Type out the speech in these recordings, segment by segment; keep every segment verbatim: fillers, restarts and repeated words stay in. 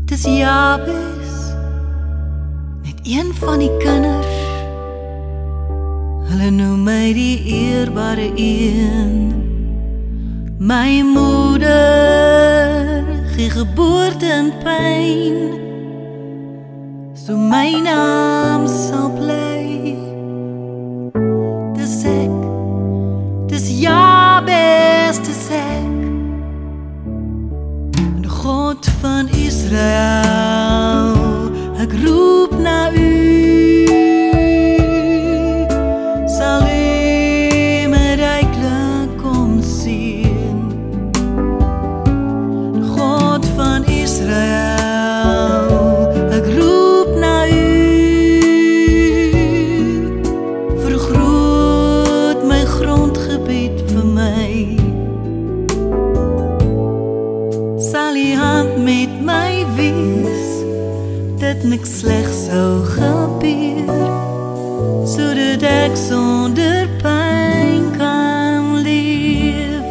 Dis Jabes, net een van die kinders. Hulle noem my die eerbare een. My moeder gee geboorte in pyn, so my naam sal bly. Dis ek, dis Jabes, dis ek, God van Israel, ek roep na u. Sal u my ryklik kom sien. God van Israel, ek roep na u. Vergroot my grondgebied vir my. Sal die hand met my wees, dat niks slecht sou gebeur, sodat ek sonder pijn kan leef.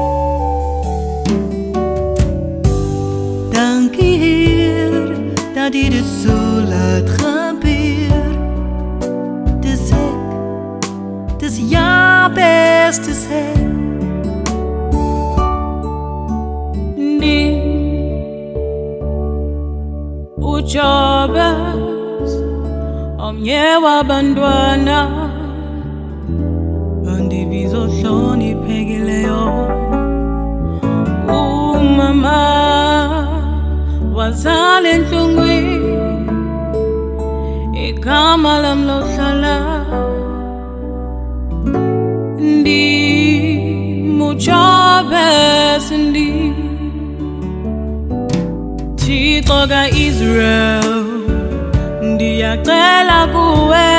Dankie Heer, dat U dit so laat gebeur. Dis ek, dis Jabes, dis ek. Jabes, omnye wabantwana bandibizohloniphekileyo. Umama wazala entlungwini, igama lam lohlala. NdimuJabes, ndi Thixo ka-Israel, ndiyacela kuwe,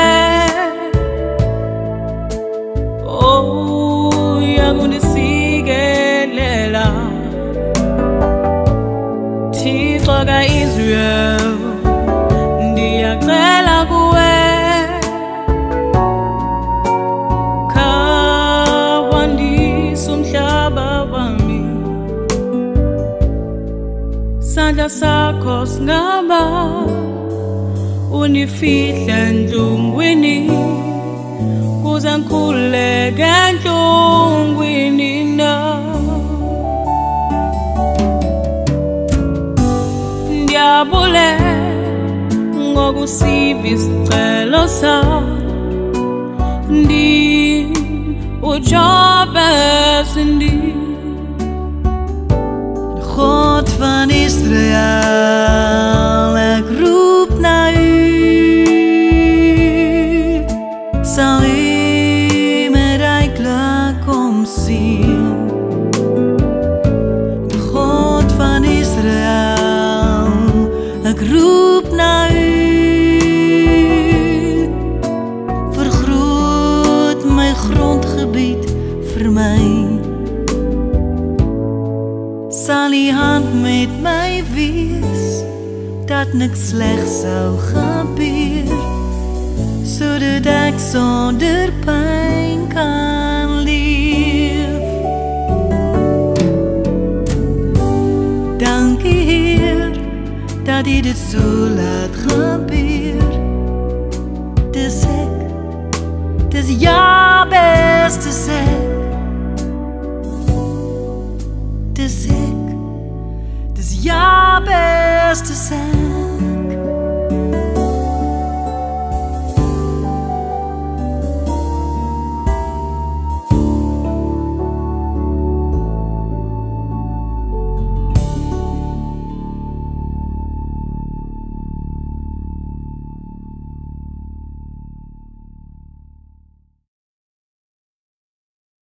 oh yakundisikelela. Thixo ka-Israel, ndiyacela kuwe, khawandisa umhlaba wami. Sandla sakho singaba unifihle entlungwini, kuze ngikhululeke entlungwini na. Ndiyabule ngokusiva isicelo sakho, NdimuJabes, ndi God van Israel, ek roep na u. Sal u my ryklik kom sien. God van Israel, ek roep na u. Vergroot my grondgebied vir my. Sal die hand met my wees, dat niks slecht sou gebeur, sodat ek sonder pijn kan leef. Dankie Heer, dat U dit so laat gebeur. Dis ek, dis Jabes, dis ek. Dis ek, dis Jabes, dis ek.